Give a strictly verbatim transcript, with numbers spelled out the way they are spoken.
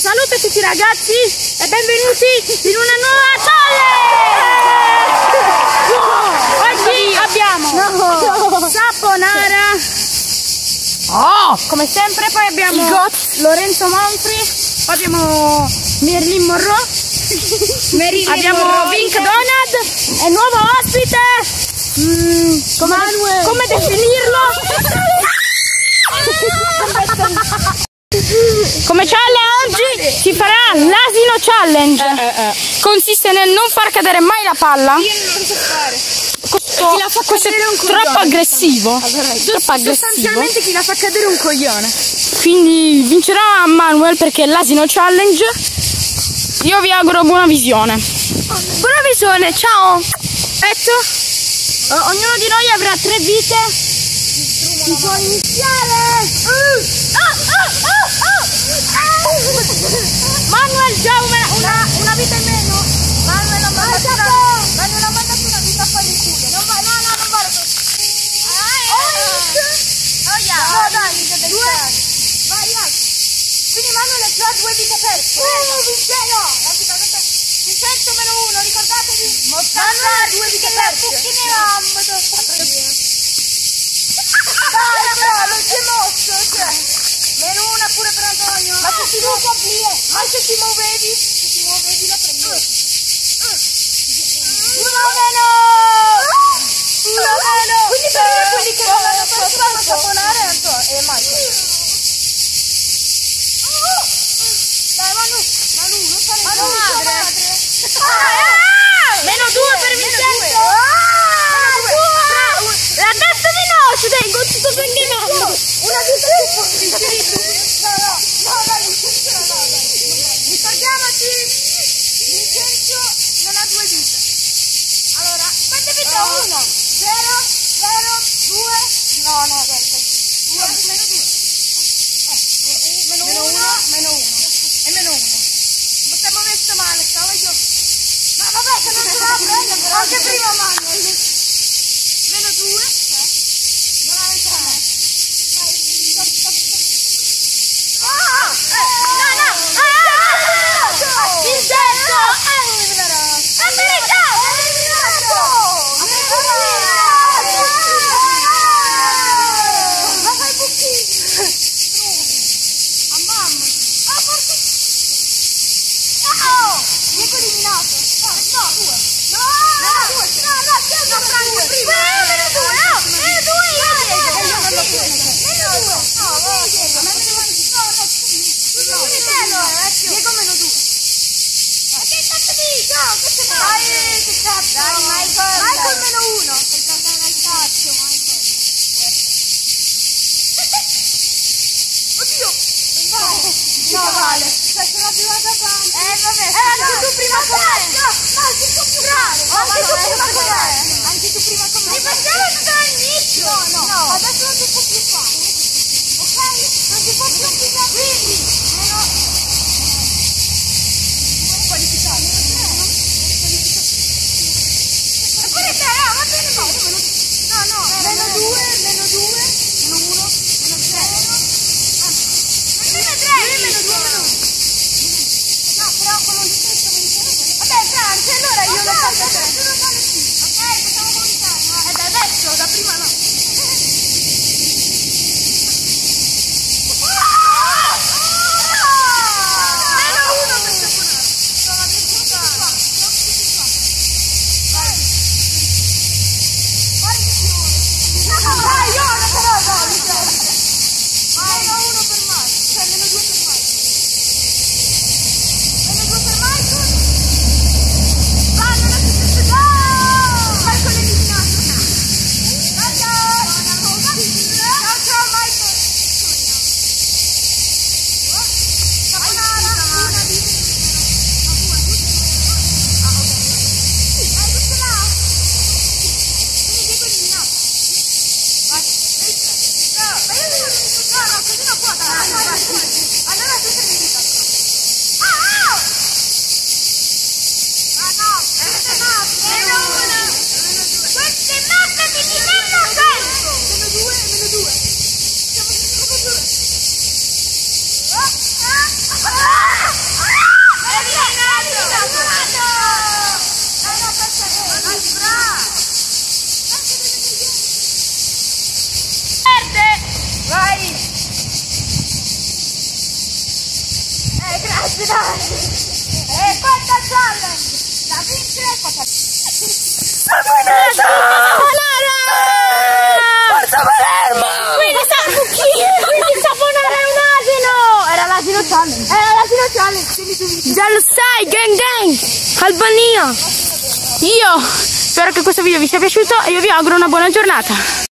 Salute a tutti ragazzi e benvenuti in una nuova challenge! Oggi abbiamo Saponara, oh, come sempre, poi abbiamo Lorenzo Manfri, poi abbiamo Marilyn Monroe, Marilyn abbiamo Monroe, Vink Donald e nuovo ospite, mm, come, come definirlo? Come challenge oggi si farà l'asino challenge. Eh, eh, eh. Consiste nel non far cadere mai la palla. Io non lo so fare. Questo, chi la fa questo è un troppo aggressivo. Allora, troppo aggressivo. Sostanzialmente chi la fa cadere un coglione. Quindi vincerà Manuel perché è l'asino challenge. Io vi auguro buona visione. Buona visione, ciao. Perfetto. O ognuno di noi avrà tre vite. Si può iniziare. Uh. Oh, oh, oh, oh. Manuel già una, una, una vita in meno. Manuel ha mandato una, Manuel ha mandato una vita a fare il culo. Non va, no, no, non vale così. Oh yeah. No, dai, due. Vai, vai. Quindi Manuel ha già due vite perse. Uh, vince, no. La vita persa. Vincenzo meno uno, ricordatevi. Manuel ha due vite perse. Dai, però, non si è mosso, cioè. Meno una pure per Antonio. Ma se ti muovevi, ma se ti muovevi, se ti muovevi la prendi. Uno meno! Uno meno! Quindi per me quelli che non hanno fatto saponare è Antonio e Michael. Dai Manu, Manu, non fare Manu madre. Meno due per Vincenzo. La testa di noce, dai, con tutto sanguinando. Una vita che può inserito. No, no, no, dai, Vincenzo, no, no, dai. Ricordiamoci, Vincenzo non ha due vite. Allora, quante vite ho? Uno, zero, zero, due. No, no, dai, due, meno due. Eh, meno uno, meno uno. E meno uno. Ma stiamo messo male, stavo io. Ma vabbè, che non ce la prendo, però. Anche prima Manuel. Meno due. Non ha entrato. Ah! No, no! Ah! Vincenzo! È eliminato! È eliminato! È eliminato! Ma fai buchini! A mamma! Ah, porca! Oh! Diego eliminato! No, no, due! No! No, due! No, no, c'è una Franco prima! Meno due! No! Meno due io! Meno due! Meno due! No, a me meno due! No, no! Diego meno due! Ma che cazzo dici? No, questo no! Dai, che cazzo! Dai, Michael! Michael meno uno! Sei giocando al cazzo, Michael! Oddio! No, vale! Cioè, ce l'ha più da tanto! Eh, vabbè! Eh, anche tu prima con me! No, anche tu prima! Anche tu prima con me! Anche tu prima con me! Rifacciamo tutto all'inizio! No, no! Adesso non si può più fare! Ok? Non si può più pigliare! Quindi! Meno... Qualificato! E pure te, no, va bene, no! No, no! E questo è il challenge! Da vincere faccia... Saponara! Forza Palermo! Quindi Saponara è un asino! Era l'asino challenge! Era l'asino challenge! Quindi tu vinci! Già lo sai, gang gang! Albania! Io spero che questo video vi sia piaciuto e io vi auguro una buona giornata.